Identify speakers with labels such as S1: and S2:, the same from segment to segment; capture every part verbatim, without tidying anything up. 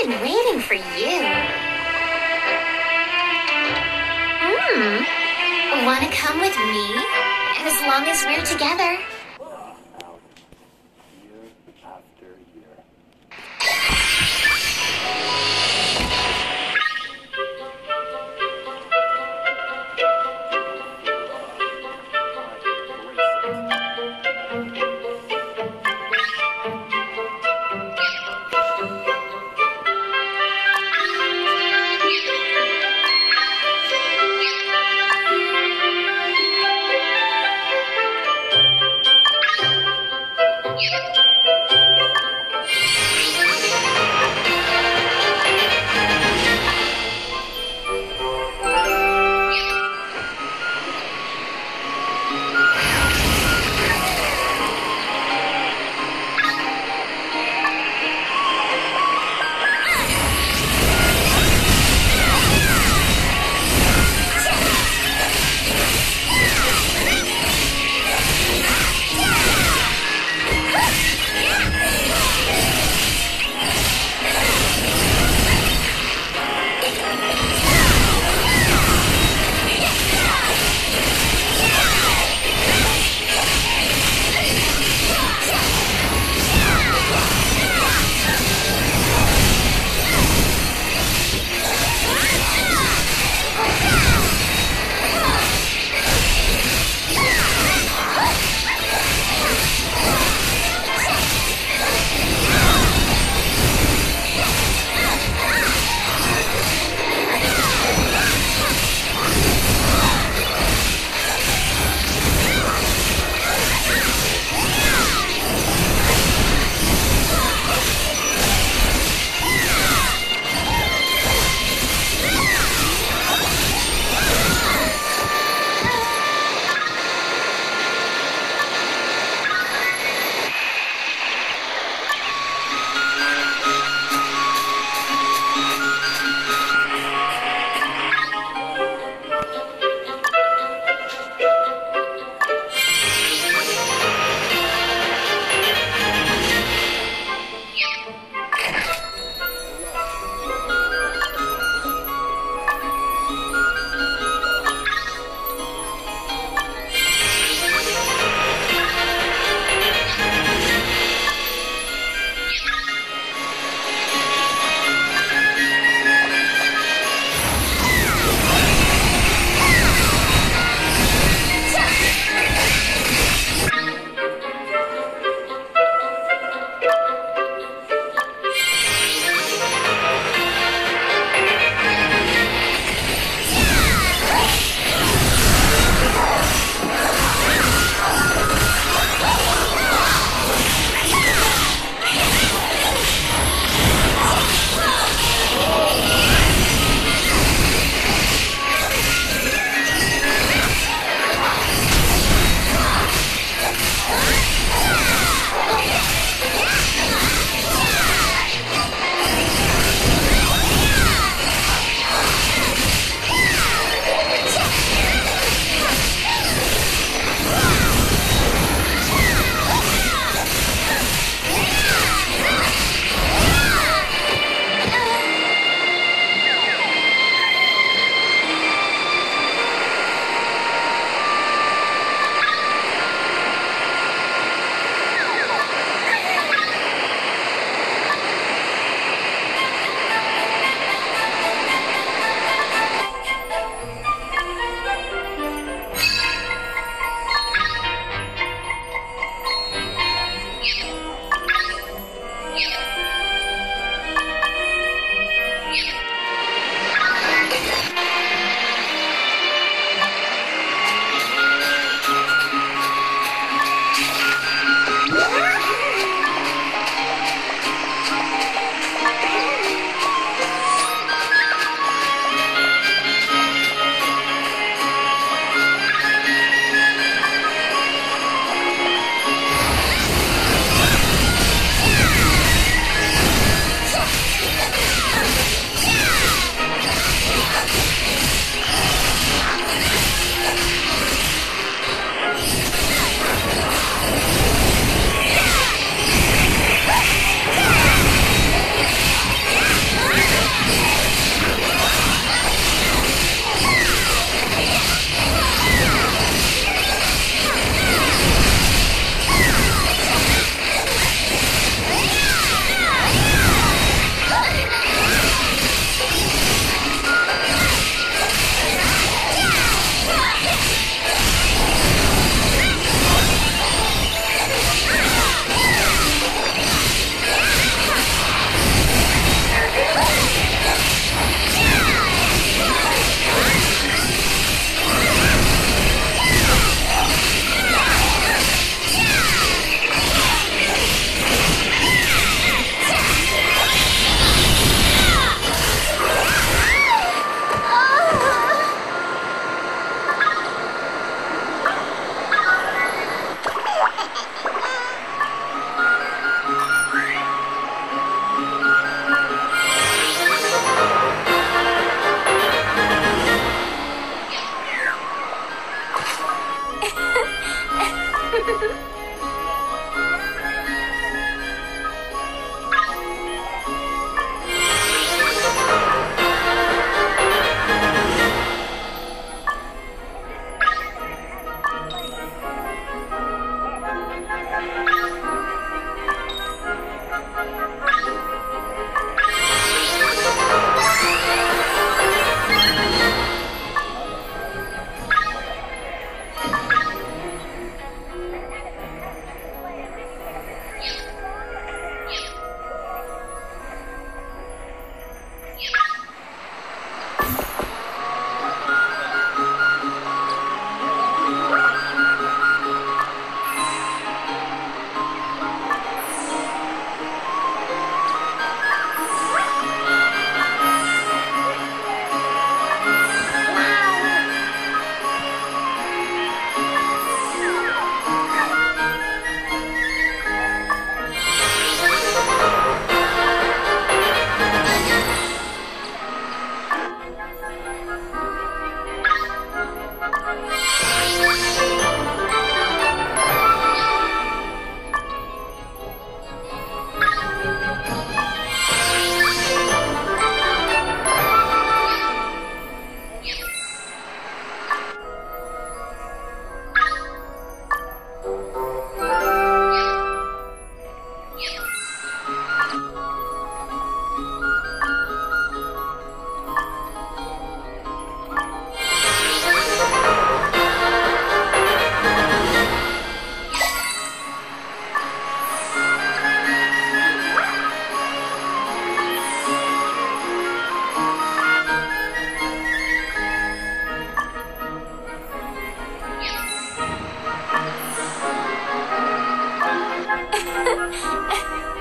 S1: been waiting for you. Hmm. Wanna come with me? As long as we're together.
S2: Year after year.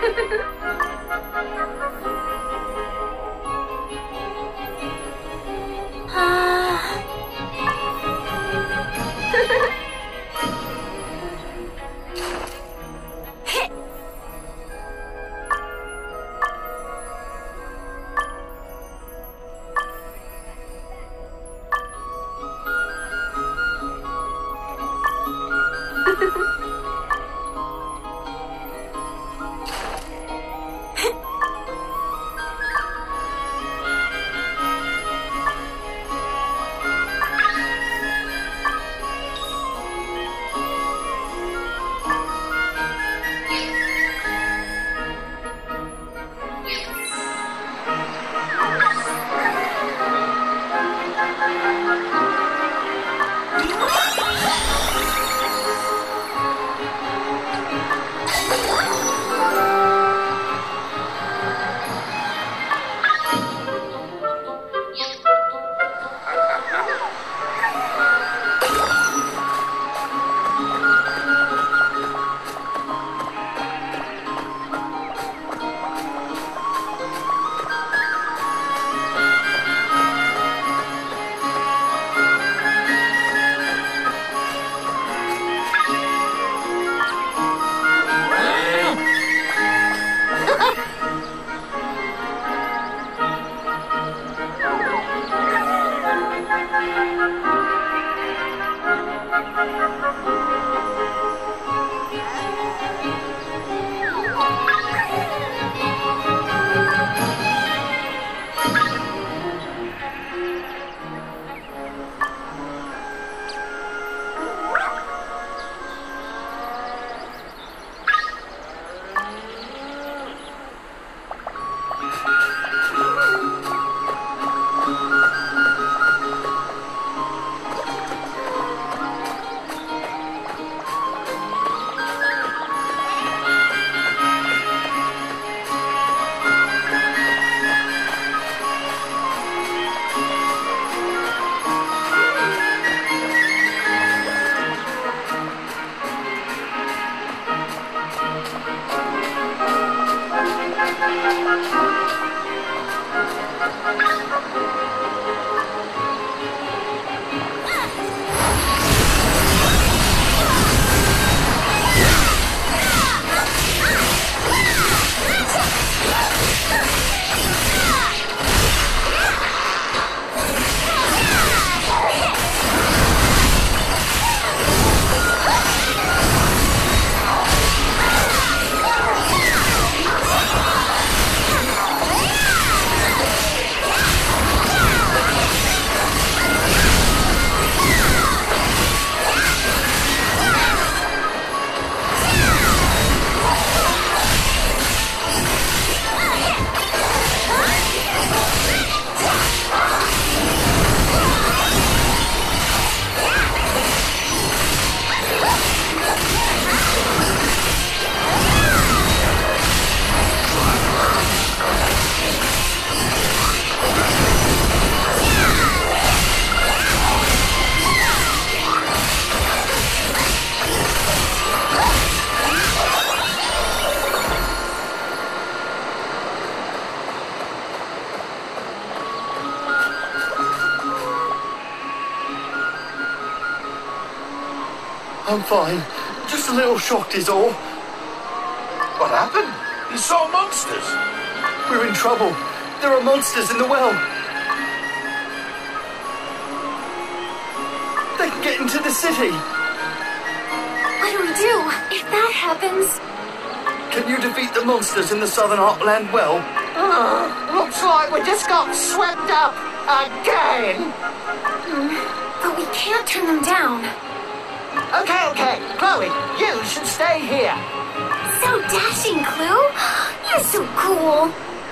S3: I'm fine. Just a little shocked is all.
S2: What happened? You saw monsters.
S3: We're in trouble. There are monsters in the well. They can get into the city.
S1: What do we do if that happens?
S3: Can you defeat the monsters in the Southern Heartland well?
S4: Uh, looks like we just got swept up again.
S1: Mm, but we can't turn them down.
S4: Okay, okay. Chloe, you should stay here.
S1: So dashing, Clue. You're so cool.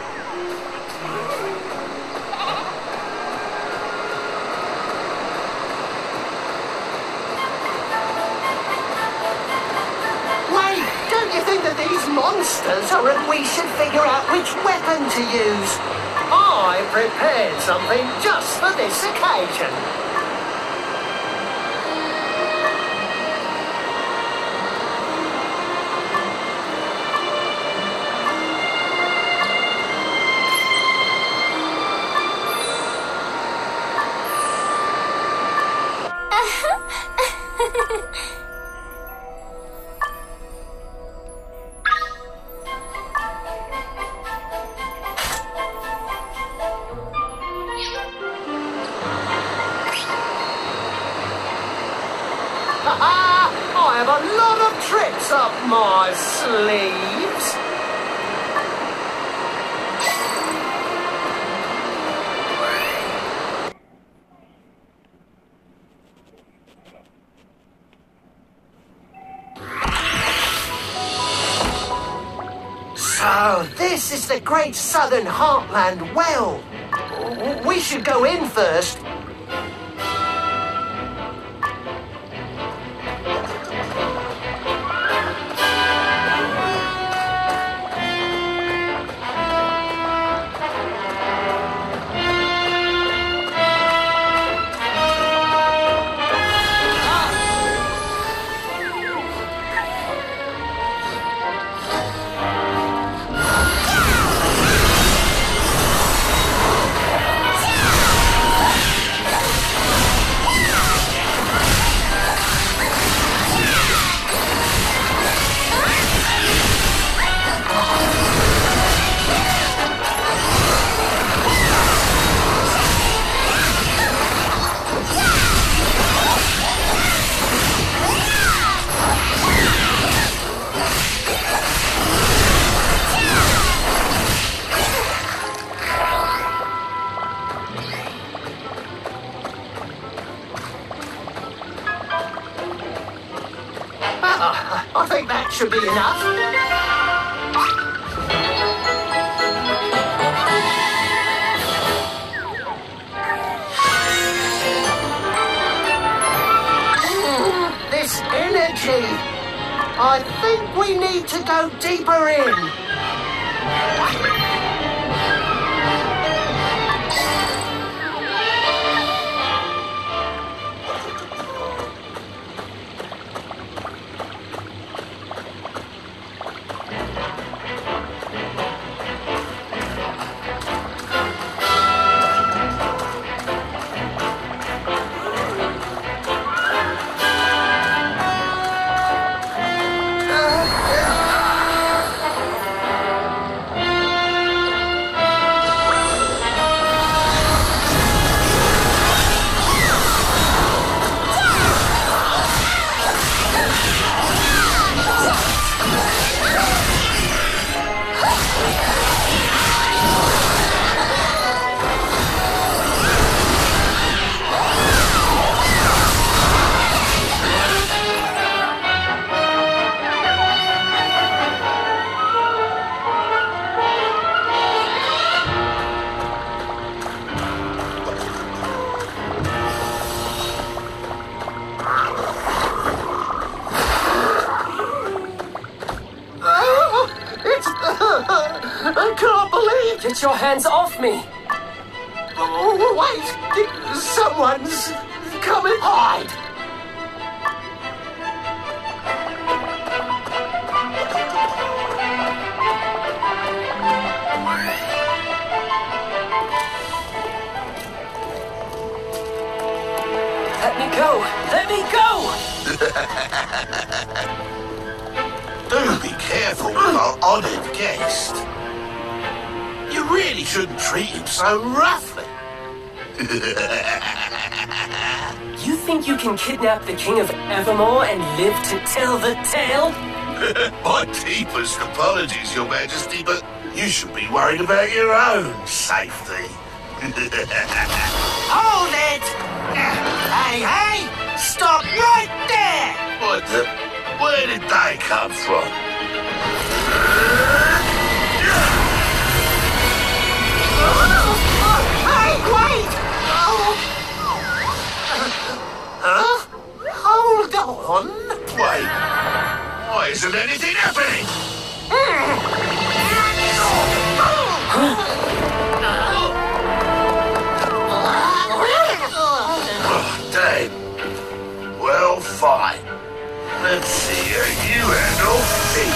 S4: Wait, don't you think that these monsters are and we should figure out which weapon to use? I prepared something just for this occasion. a lot of tricks up my sleeves. So, this is the Great Southern Heartland Well. We should go in first. I think that should be enough. Mm, this energy. I think we need to go deeper in. I can't believe...
S3: Get your hands off me!
S4: Oh, wait! Someone's coming! Hide!
S3: Let me go! Let me go!
S2: Do be careful with our honoured guest. You really shouldn't treat him so roughly.
S3: You think you can kidnap the King of Evermore and live to tell the tale?
S2: My deepest apologies, Your Majesty, but you should be worried about your own safety.
S4: Hold it! Hey, hey! Stop right there!
S2: What the... Where did they come from?
S4: Hey, wait! Oh. Huh? Hold on.
S2: Wait. Why isn't anything happening? Oh, damn. Well, fine. Let's see how you handle me.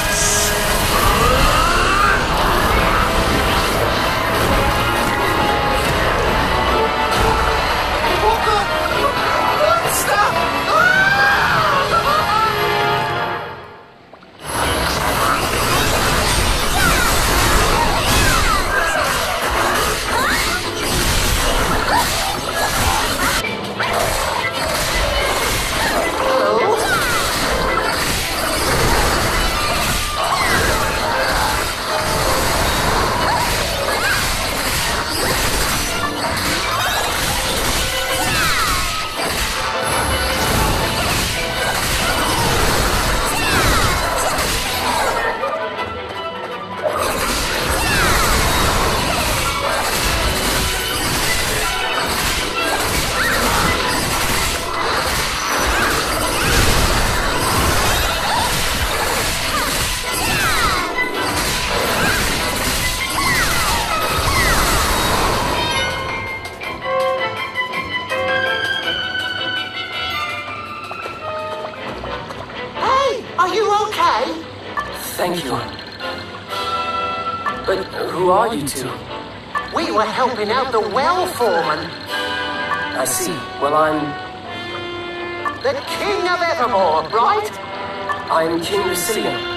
S3: But who are you two?
S4: We were helping out the well foreman.
S3: I see. Well, I'm...
S4: The King of Evermore, right?
S3: I'm King Lucilian.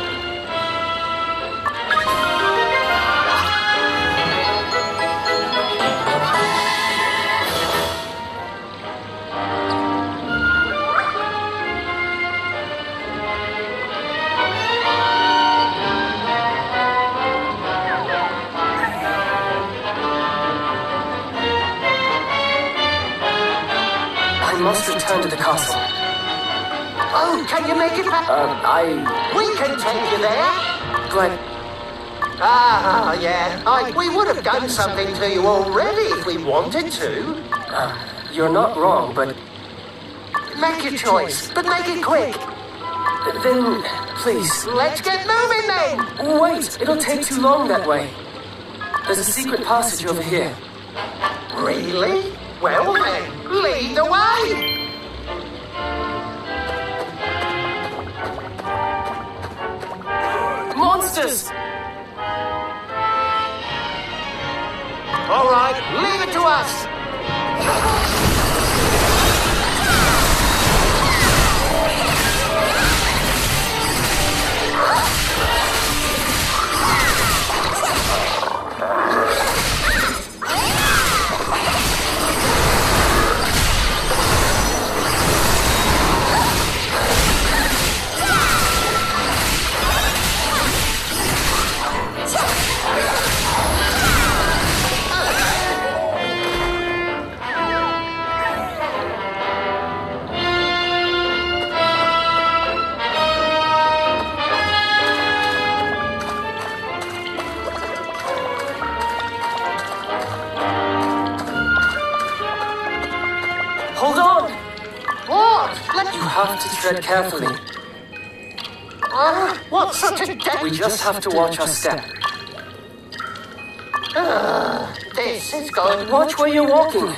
S3: I must return to the castle.
S4: Oh, can you make it back?
S3: Uh, I...
S4: We can take you there.
S3: But...
S4: Ah, yeah. I, we would have done something to you already if we wanted to.
S3: Uh, you're not wrong, but...
S4: Make your choice, but make it quick.
S3: Then, please...
S4: Let's get moving then!
S3: Wait, it'll take too long that way. There's a secret passage over here.
S4: Really? Well then, lead the way!
S3: Monsters!
S4: All right, leave it to us!
S3: Hold on!
S4: What? Let
S3: You have to tread carefully.
S4: Uh, what's such a
S3: We just have to watch our step.
S4: Uh, this is going...
S3: Watch where you're walking.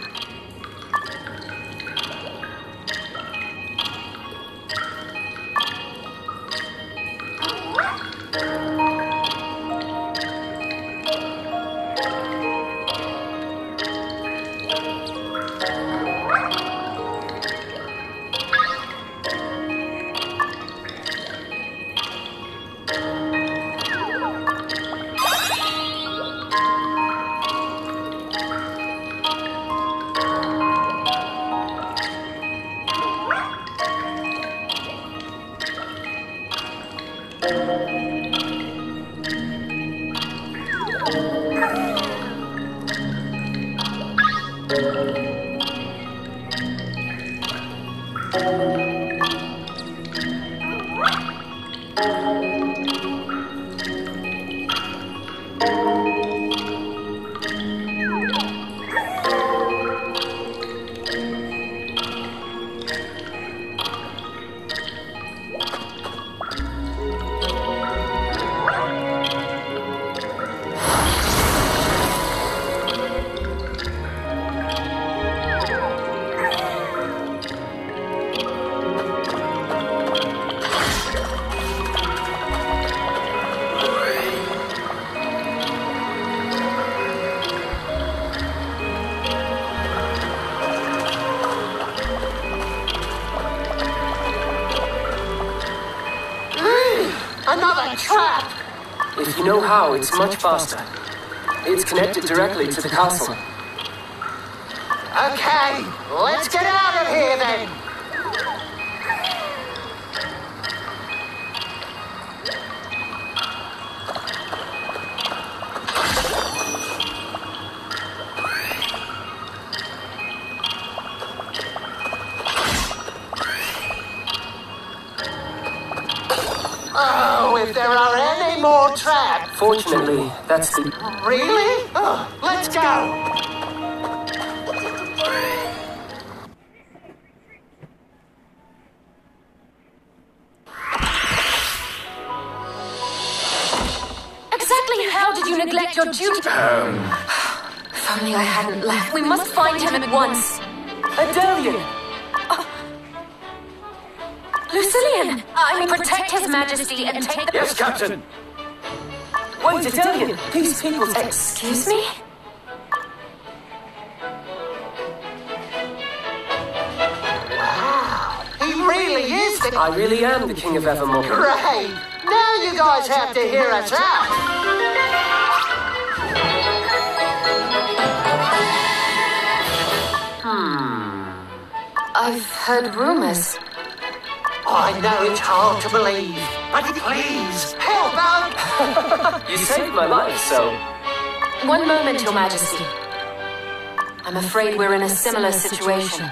S4: Another trap!
S3: If you know how, it's much faster. It's connected directly to the castle.
S4: Okay, let's get out of here then! Oh, if there are any more traps!
S3: Fortunately, that's the...
S4: Really? Oh, let's go!
S1: Exactly how did you neglect your duty?
S2: Um,
S1: If only I hadn't left. We must find him at once.
S3: Adelian!
S1: Lucilian, I will protect His Majesty and take the...
S2: yes, Captain.
S3: Wait, Italian! These people...
S5: Excuse me?
S4: He really is the...
S3: I really am the King of Evermore.
S4: Great! Now you guys have to hear us out!
S5: I've heard rumors.
S4: I know it's hard to believe, but please, help out!
S3: You saved my life, so...
S5: One moment, Your Majesty. I'm afraid we're in a similar situation.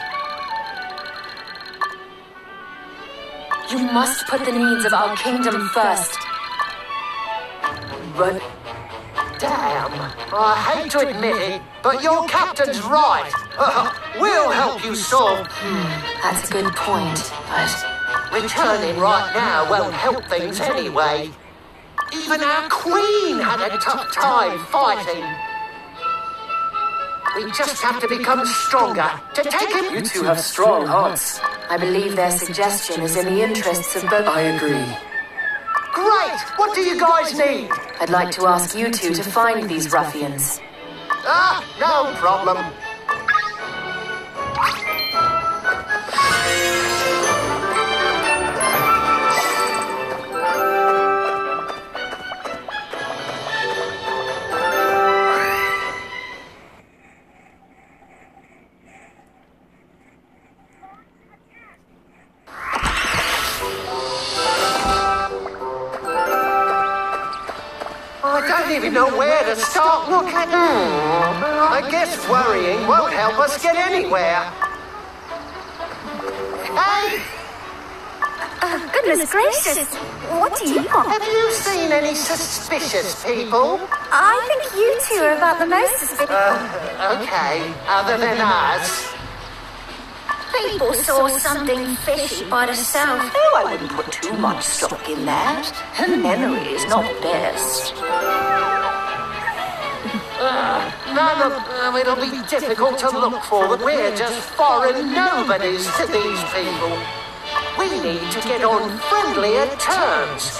S5: You must put the needs of our kingdom first.
S3: But...
S4: Damn, I hate to admit it, but your captain's right. We'll help you solve...
S5: That's a good point, but...
S4: Returning right now won't help things anyway. Even our queen had a tough time fighting. We just have to become stronger to take him...
S3: You two have strong hearts.
S5: I believe their suggestion is in the interests of both...
S3: I agree.
S4: Great! What do you guys need?
S5: I'd like to ask you two to find these ruffians.
S4: Ah, no problem. I don't even know where to start looking. I guess worrying won't help us get anywhere. Hey!
S1: Oh, goodness gracious. What do you want?
S4: Have you seen any suspicious people?
S1: I think you two are about the most suspicious.
S4: Uh, okay, other than us.
S1: People saw something fishy by the south.
S6: Oh, I wouldn't put too much stock in that. Her memory is not best.
S4: Uh, none of them, it'll be difficult to look for. We're just foreign nobodies to these people. We need to get on friendlier terms.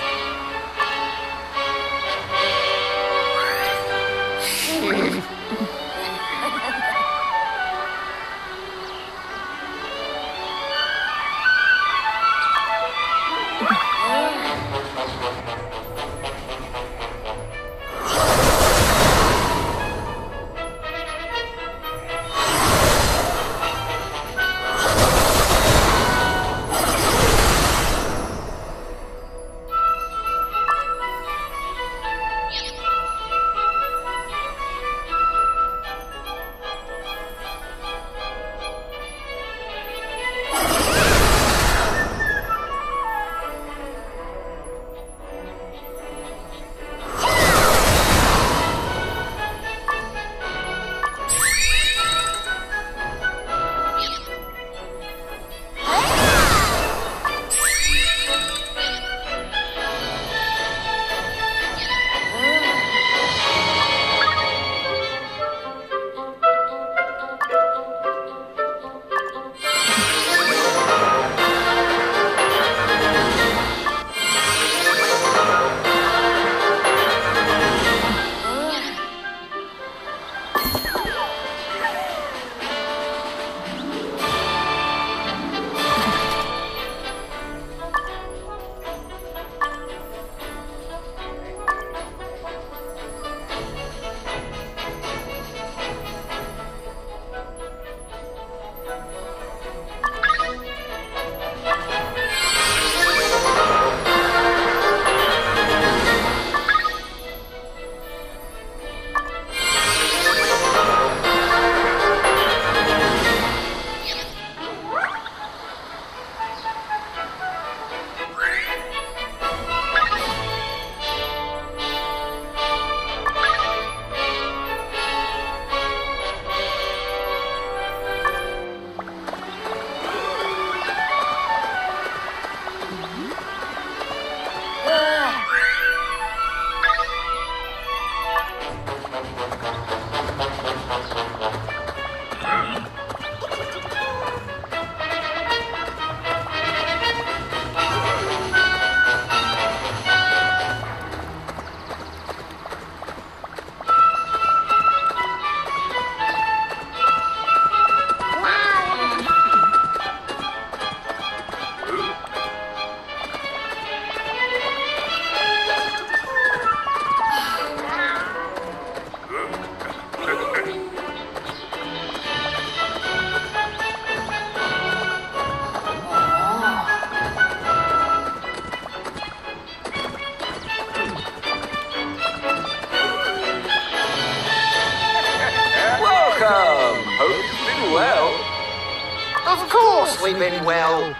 S4: Of course we've been well.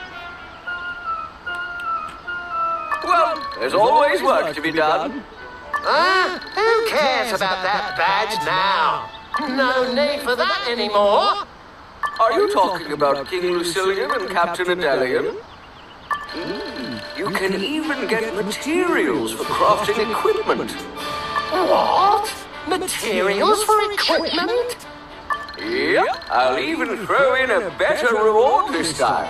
S7: Well, there's always work to be done.
S4: Huh? Who cares about that badge now? No need for that anymore.
S7: Are you talking about King Lucilian and Captain Adelian? Mm, you can even get materials for crafting equipment.
S4: What? Materials for equipment?
S7: Yep, I'll even throw in a better reward this time.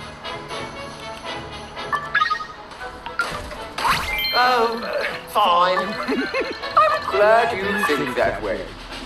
S4: Oh, uh, fine.
S7: I'm glad you think that way.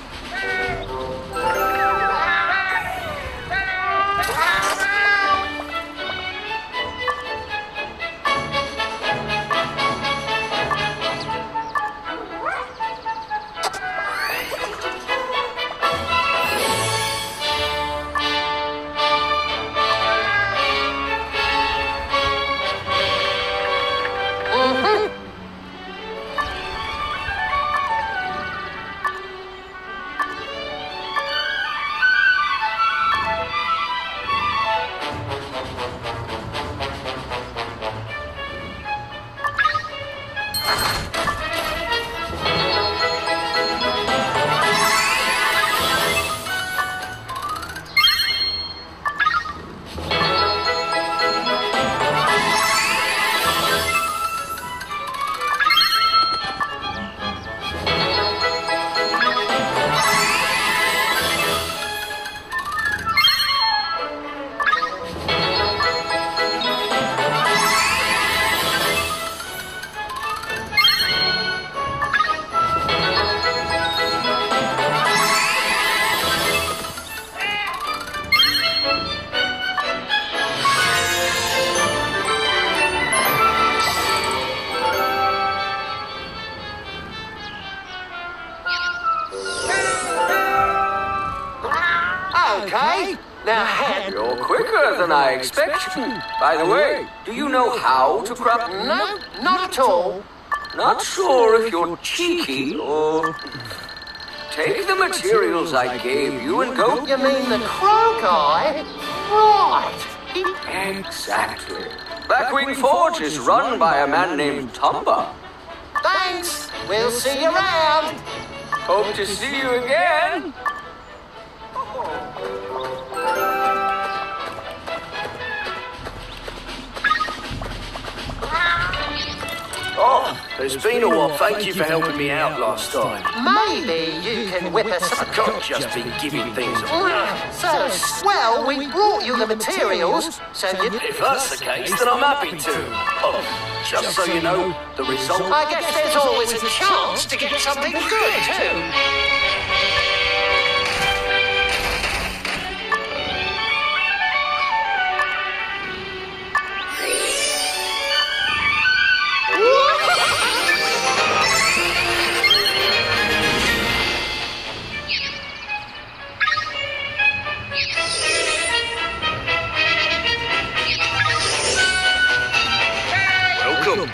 S4: Okay, now head.
S7: You're quicker than I expected. By the way, do you know how to craft?
S4: No, not at all.
S7: Not sure if you're cheeky or... Take the materials I gave you and go...
S4: You mean the crow guy? Right. He-
S7: Exactly. Blackwing Forge is run by a man named Tumba.
S4: Thanks. We'll see you around.
S7: Hope to see you again.
S8: Oh, it's been a while. Thank you for helping me out last time.
S4: Maybe you can whip us
S8: I
S4: up.
S8: can't just be giving things away.
S4: So, well, we brought you the materials, so you...
S8: If that's the case, then I'm happy to. Oh, just so you know, the result...
S4: I guess there's always a chance to get something good, too.
S8: Welcome.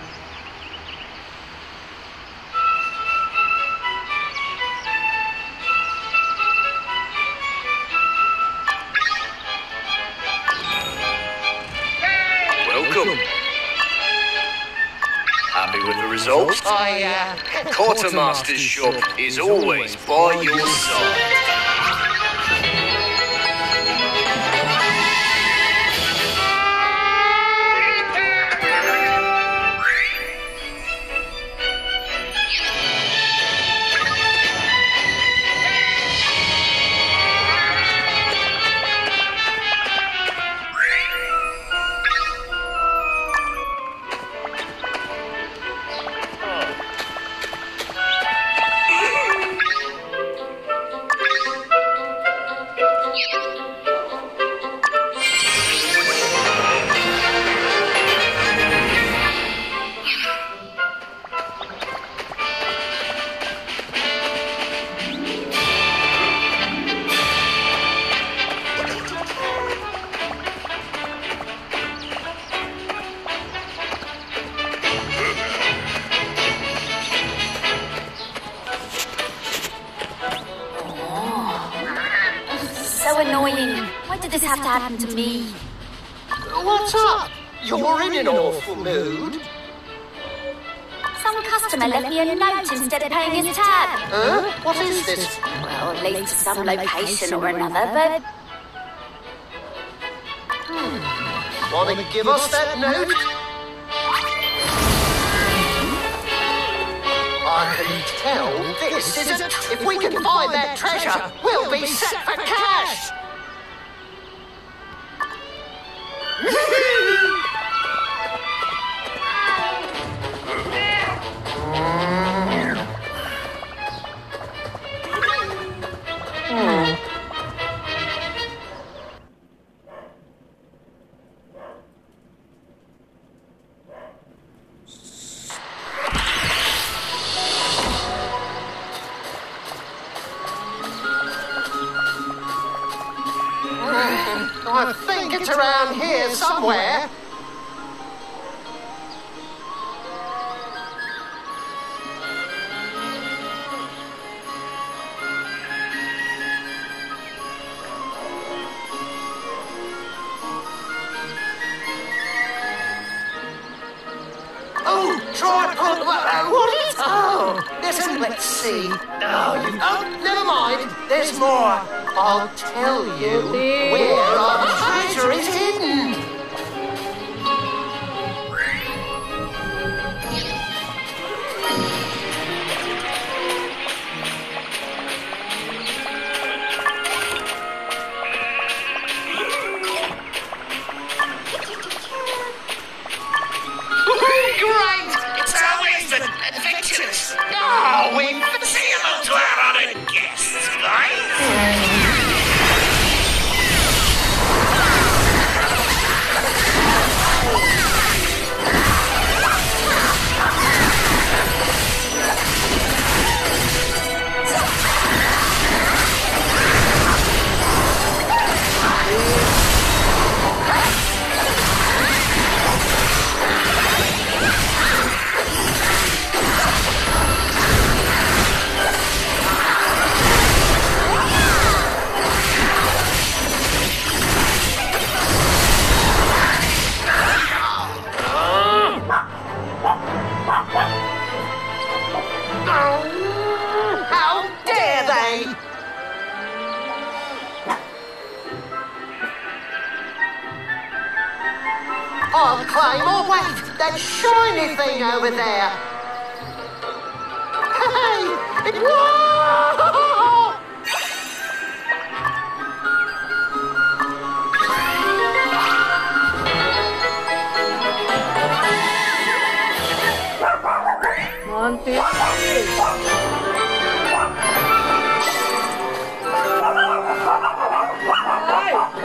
S8: Welcome. Happy with the results?
S4: I, uh...
S8: Quartermaster's shop is always by your side.
S1: So annoying. Why Why did this have to happen to me?
S4: What's up? You're in an awful mood.
S1: Some customer left me a note instead of paying his tab.
S4: Huh? What is this?
S1: Well, late to some location or another, but...
S4: Hmm. Want to give us that note? I can tell this is a... If we can find that treasure, we'll be set for cash! I think it's around here somewhere. Oh, try pull. What is? Oh, listen. Let's see. Oh, you. Oh, never mind. There's more. I'll tell you where our treasure is hidden.
S2: Great! It's always been adventurous. Oh, we say hello to our honored guests, guys.
S4: I'll claim. Oh, wait, that shiny thing over there. Hey! It, whoa!
S9: One, two, three.